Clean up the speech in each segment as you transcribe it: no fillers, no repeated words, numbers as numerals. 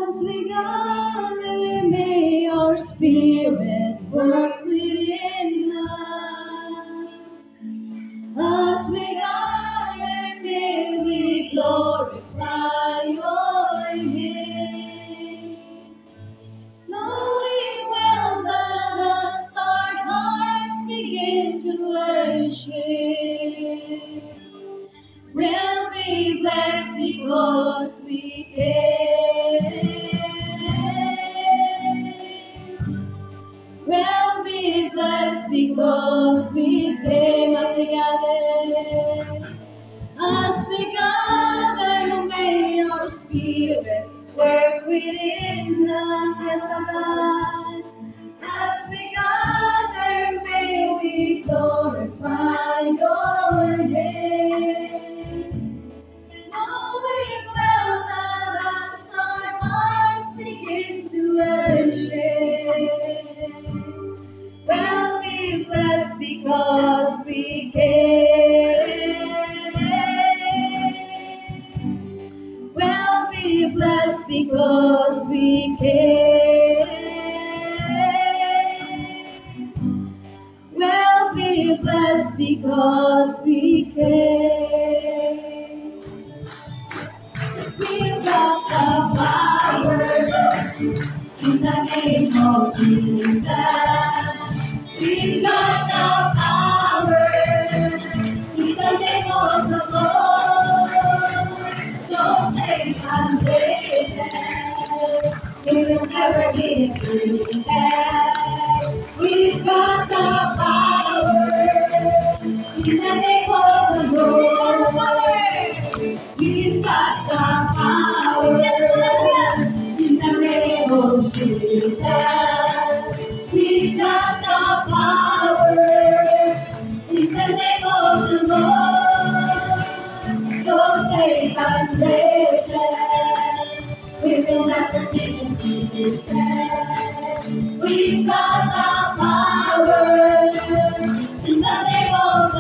As we gather, may your spirit work within us. As we gather, may we glorify your name. Knowing well that as our hearts begin to worship, we'll be blessed because we came. We'll be blessed because we came. As we gather, may your spirit work within us. Yes, God. As we gather, may we glorify your name. Knowing well that as our hearts begin to worship, we'll be blessed because we came. We'll be blessed because we came. We'll be blessed because we came. We've got the power in the name of Jesus. We've got the power in the name of the Lord. Don't say foundations, we will never be defeated. We've got the power in the name of the Lord. We've got the power in the name of Jesus. We've got the power in the name of the Lord. Those safe foundations, we will never be defeated. We've got the power in the name of the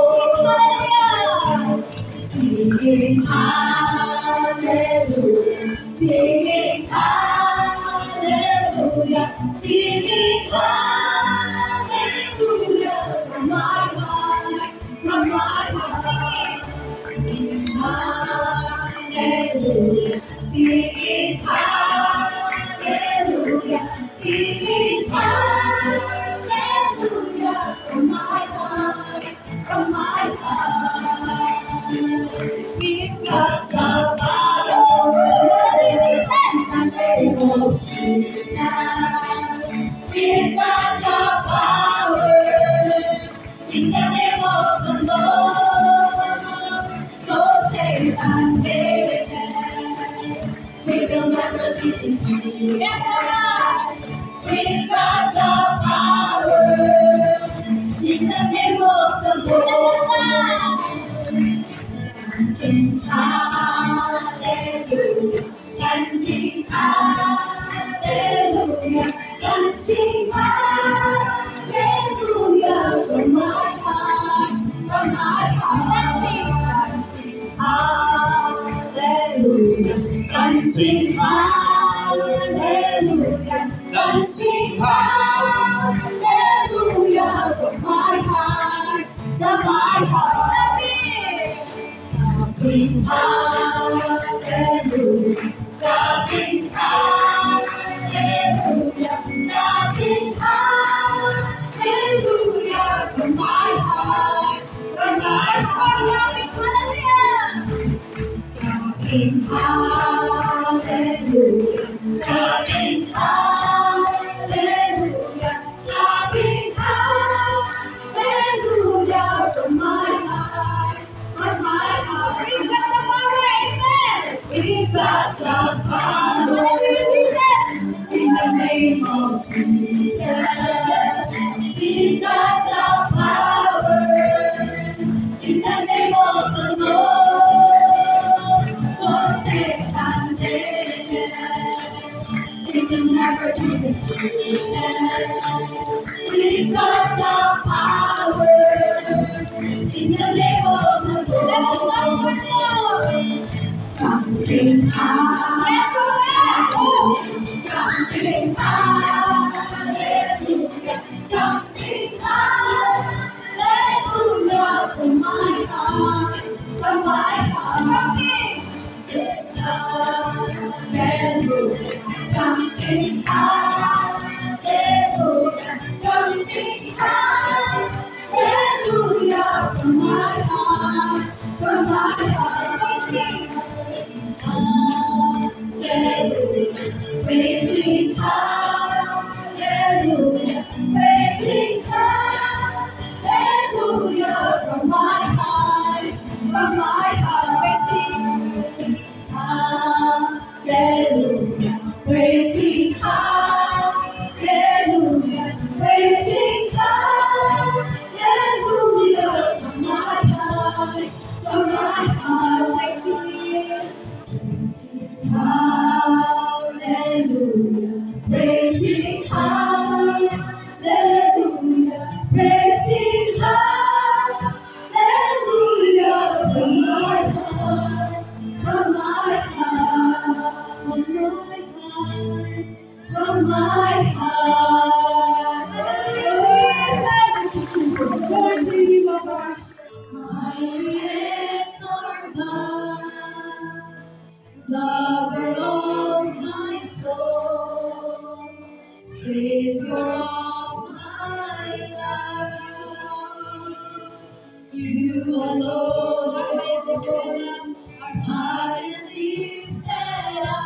Lord. Singing hallelujah, singing hallelujah, singing hallelujah from my heart, singing hallelujah, singing hallelujah, singing hallelujah from my heart, We've got the power in the name of Jesus. We've got the power in the name of the Lord. Those safe foundations, we will never be defeated. Yes, God. We've got the power in the name of the Lord. Dancing hallelujah, dancing hallelujah, dancing hallelujah from my heart, dancing hallelujah, dancing hallelujah, dancing hallelujah from my heart, Dancing hallelujah, dancing hallelujah, dancing hallelujah from my heart, dancing hallelujah, dancing hallelujah, dancing hallelujah from my heart. We've got the power, amen. We've got the power, in the name of Jesus. We've got the power in the name of the Lord. Those safe foundations, we will never be defeated. We've got the power in the name of the Lord. Let us jump for the Lord. Jumping high. Yes, alone are lifted up, are high and lifted up.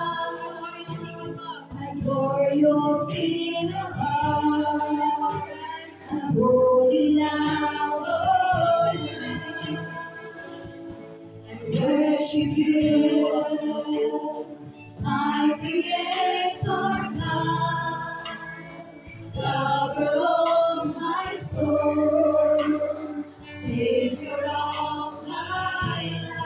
Glorious King above, a holy Lamb. Oh, I worship you, Jesus. I worship you, my Creator God, lover of my soul, Savior of my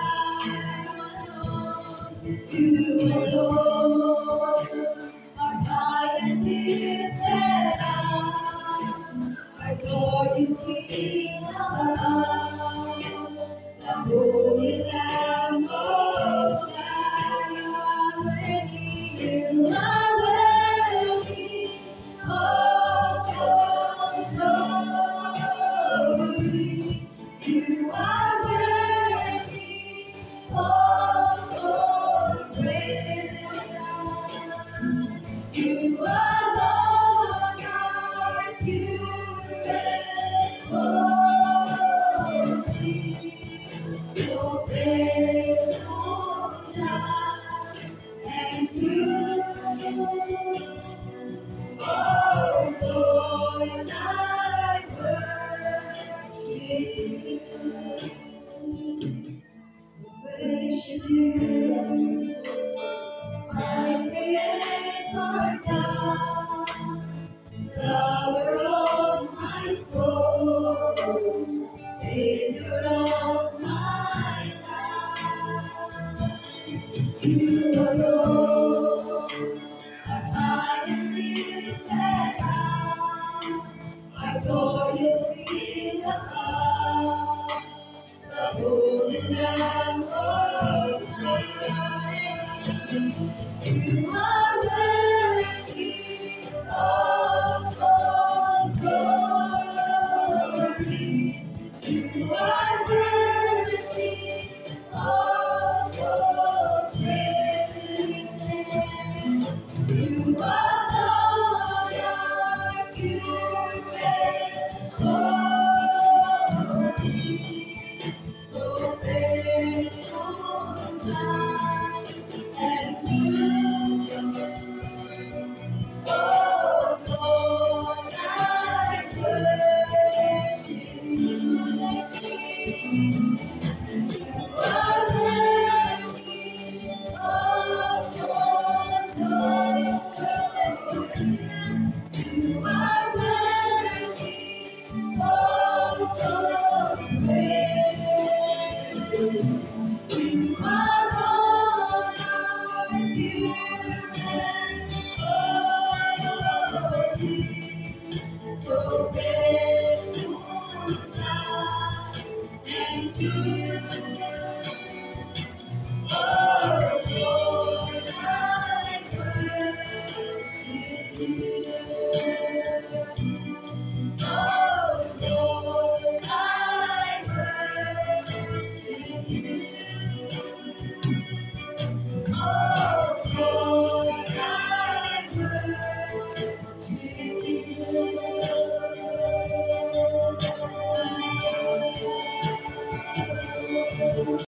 life. You alone are high and lifted up, our glorious King above, the holy Lamb of God. You are worthy of all glory. You are worthy of all praises, Lord. You alone are pure and holy, so faithful, just and true. Oh Lord, I worship you, my Creator God, lover of my soul, Savior of my life. You alone are high and lifted up, our glorious King above, the holy Lamb of God. You are worthy of all glory. You are worthy of all praises. You alone are pure and holy, so faithful, just and true. Oh Lord, I worship you. You are worthy of all glorious praises. You are worthy of all praise. You alone are pure and holy, so faithful, just and true.